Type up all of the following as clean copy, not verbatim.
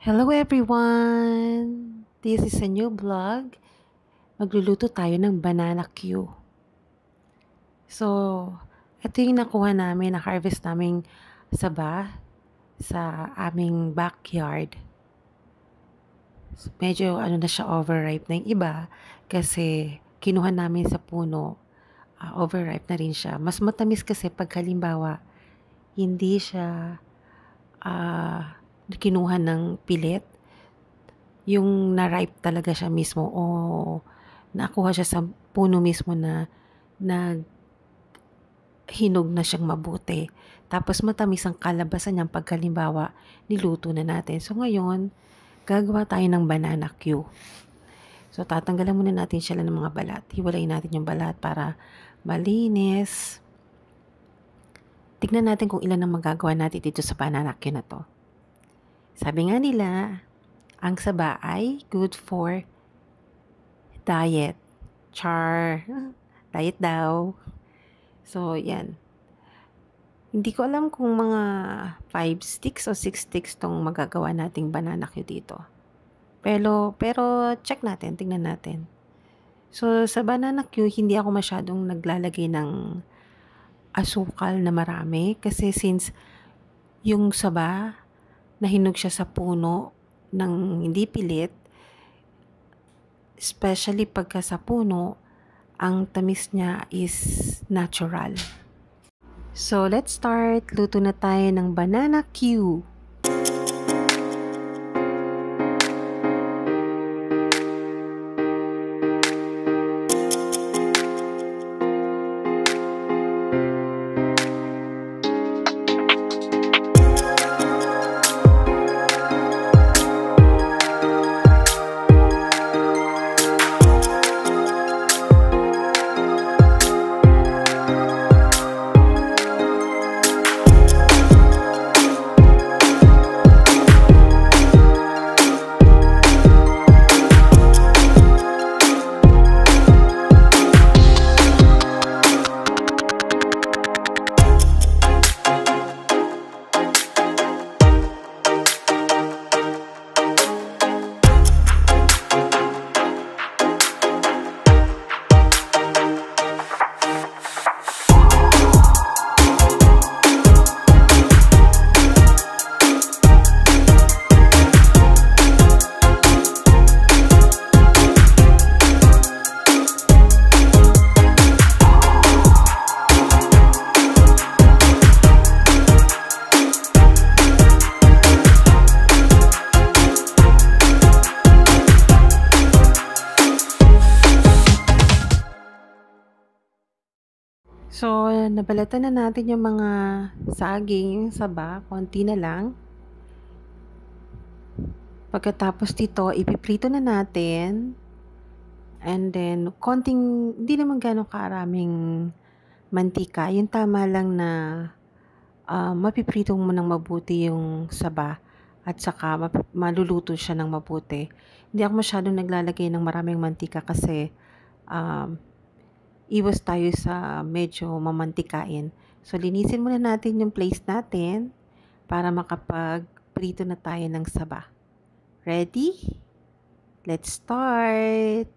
Hello everyone! This is a new vlog. Magluluto tayo ng banana Q. So, ito yung nakuha namin, na-harvest naming saba sa aming backyard. So, medyo na siya, overripe na yung iba kasi kinuha namin sa puno. Overripe na rin siya. Mas matamis kasi pag halimbawa hindi siya kinuha ng pilit, yung na-ripe talaga siya mismo o nakuha siya sa puno mismo na hinog na siyang mabuti. Tapos matamis ang kalabasan niyang pagkalimbawa niluto na natin. So ngayon, gagawa tayo ng banana Q. So tatanggalan muna natin siya ng mga balat. Hiwalayin natin yung balat para malinis. Tignan natin kung ilan ang magagawa natin dito sa banana Q na to. Sabi nga nila, ang saba ay good for diet. Char. Diet daw. So, yan. Hindi ko alam kung mga 5 sticks o 6 sticks tong magagawa nating banana Q dito. Pero check natin. Tingnan natin. So, sa banana Q, hindi ako masyadong naglalagay ng asukal na marami. Kasi since yung saba, nahinog siya sa puno ng hindi pilit, especially pagka sa puno, ang tamis niya is natural. So, let's start. Luto na tayo ng banana Q. So, nabalatan na natin yung mga saging, yung saba, konti na lang. Pagkatapos dito, ipiprito na natin. And then, konting, hindi naman gano'ng karaming mantika. Yung tama lang na mapiprito mo ng mabuti yung saba. At saka, maluluto siya ng mabuti. Hindi ako masyadong naglalagay ng maraming mantika kasi iwas tayo sa medyo mamantikain. So, linisin muna natin yung place natin para makapag-prito na tayo ng saba. Ready? Let's start!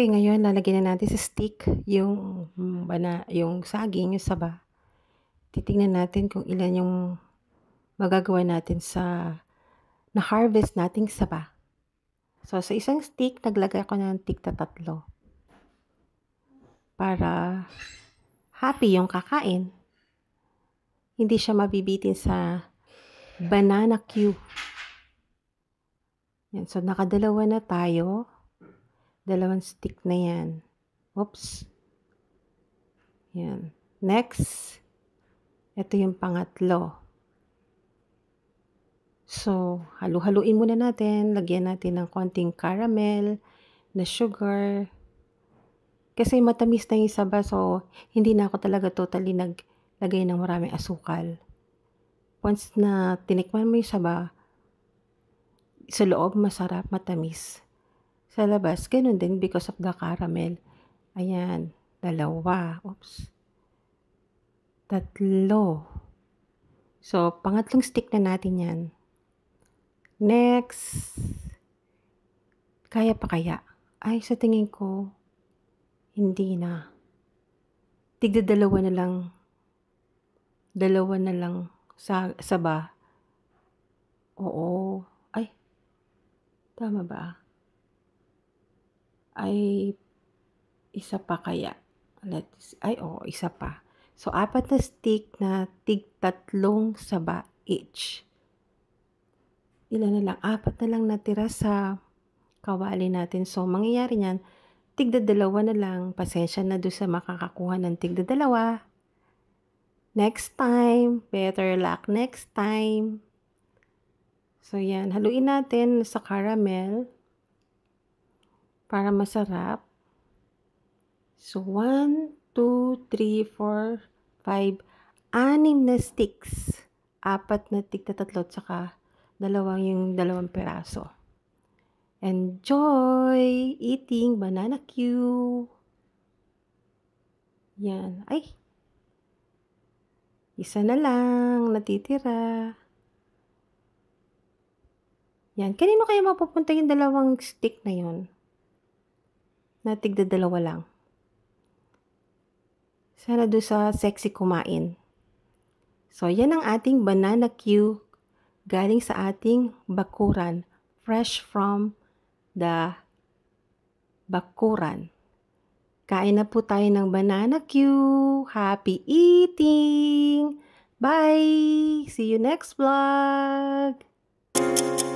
Okay, ngayon lalagyan na natin sa stick yung yung saging, yung saba. Titingnan natin kung ilan yung magagawa natin sa na-harvest nating saba. So, sa isang stick, naglagay ako ng tig-3 para happy yung kakain. Hindi siya mabibitin sa banana Q. Yan, so nakadalawa na tayo. 2 stick na yan. Oops. Yan. Next, ito yung pangatlo. So, halu-haluin muna natin. Lagyan natin ng konting caramel na sugar. Kasi matamis na yung saba, so hindi na ako talaga totally naglagay ng maraming asukal. Once na tinikman mo yung saba, sa loob masarap, matamis. Sa labas, ganun din because of the caramel. Ayan, 2. Oops. 3. So, pangatlong stick na natin yan. Next. Kaya pa kaya? Ay, sa tingin ko, hindi na. Tig-2 na lang. 2 na lang saba. Oo. Ay, tama ba? Ay, isa pa kaya? Oo, isa pa. So, 4 na stick na tig-3 saba each. Ilan na lang? 4 na lang natira sa kawali natin. So, mangyayari niyan, tig-2 na lang. Pasensya na doon sa makakakuha ng tig-2. Next time, better luck next time. So, yan. Haluin natin sa caramel para masarap. So, 1, 2, 3, 4, 5, 6 na sticks. 4 na tig-3, tsaka 2 yung 2 piraso. Enjoy eating banana Q. Yan. Ay, isa na lang natitira. Yan. Kanino kaya mapupunta yung 2 stick na yun? Na tig-2 lang. Sana doon sa sexy kumain. So, yan ang ating banana Q galing sa ating bakuran. Fresh from the bakuran. Kain na po tayo ng banana Q. Happy eating! Bye! See you next vlog!